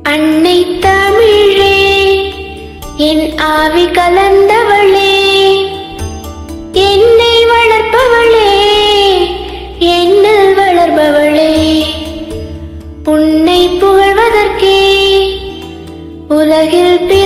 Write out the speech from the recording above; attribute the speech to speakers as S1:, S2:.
S1: அன்னை தமிழே என் ஆவி கலந்தவளே, என்னை வளர்ப்பவளே, என்னில் வளர்பவளே, உன்னை புகழ்வதற்கே உலகில்